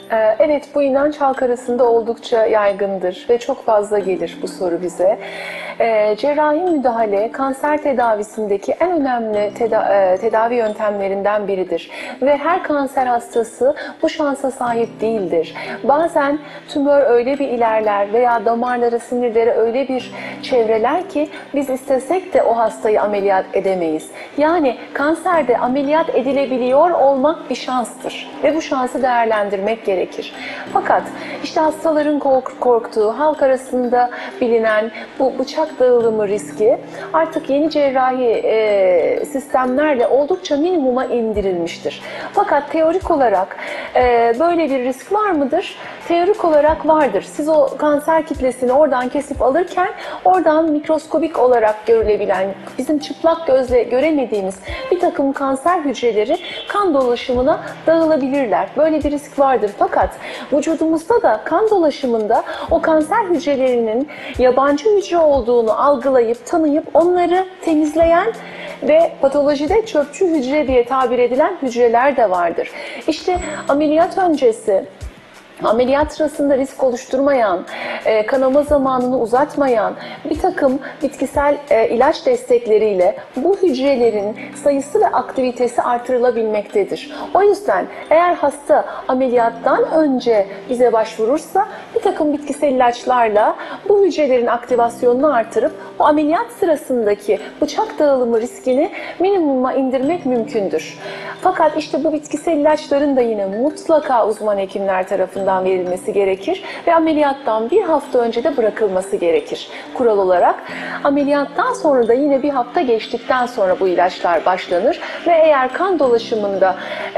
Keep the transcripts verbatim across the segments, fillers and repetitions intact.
Ee, Evet, bu inanç halk arasında oldukça yaygındır ve çok fazla gelir bu soru bize. Ee, cerrahi müdahale, kanser tedavisindeki en önemli teda e, tedavi yöntemlerinden biridir. Ve her kanser hastası bu şansa sahip değildir. Bazen tümör öyle bir ilerler veya damarlara, sinirlere öyle bir çevreler ki biz istesek de o hastayı ameliyat edemeyiz. Yani kanserde ameliyat edilebiliyor olmak bir şanstır ve bu şansı değerlendirmek gerekir. Fakat işte hastaların korktuğu, halk arasında bilinen bu bıçak dağılımı riski artık yeni cerrahi e, sistemlerle oldukça minimuma indirilmiştir. Fakat teorik olarak e, böyle bir risk var mıdır? Teorik olarak vardır. Siz o kanser kitlesini oradan kesip alırken oradan mikroskobik olarak görülebilen, bizim çıplak gözle göremediğimiz bir takım kanser hücreleri kan dolaşımına dağılabilirler. Böyle bir risk vardır. Fakat vücudumuzda da kan dolaşımında o kanser hücrelerinin yabancı hücre olduğunu algılayıp, tanıyıp onları temizleyen ve patolojide çöpçü hücre diye tabir edilen hücreler de vardır. İşte ameliyat öncesi, ameliyat sırasında risk oluşturmayan, kanama zamanını uzatmayan bir takım bitkisel ilaç destekleriyle bu hücrelerin sayısı ve aktivitesi artırılabilmektedir. O yüzden eğer hasta ameliyattan önce bize başvurursa bir takım bitkisel ilaçlarla bu hücrelerin aktivasyonunu artırıp o ameliyat sırasındaki bıçak dağılımı riskini minimuma indirmek mümkündür. Fakat işte bu bitkisel ilaçların da yine mutlaka uzman hekimler tarafından verilmesi gerekir ve ameliyattan bir hafta önce de bırakılması gerekir. Kural olarak ameliyattan sonra da yine bir hafta geçtikten sonra bu ilaçlar başlanır ve eğer kan dolaşımında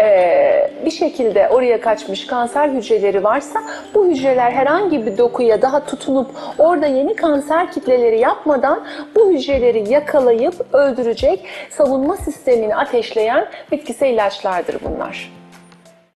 e, bir şekilde oraya kaçmış kanser hücreleri varsa bu hücreler herhangi bir dokuya daha tutunup orada yeni kanser kitleleri yapmadan bu hücreleri yakalayıp öldürecek savunma sistemini ateşleyen bitkisel ilaçlardır bunlar.